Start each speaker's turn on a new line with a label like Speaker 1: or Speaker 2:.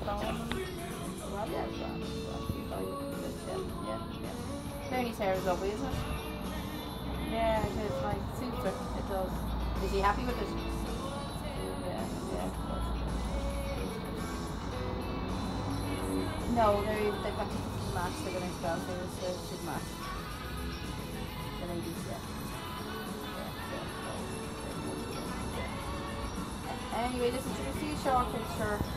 Speaker 1: Well, yeah, it's grand. It's grand. She's like, yeah. Bernie's hair is lovely, isn't it? Yeah, it is nice. It suits her. It does. Is she happy with it? Yeah. No, they've got tickets to the match. They're going to go to the match. The ladies, yeah. Anyway, listen, should we see a short picture?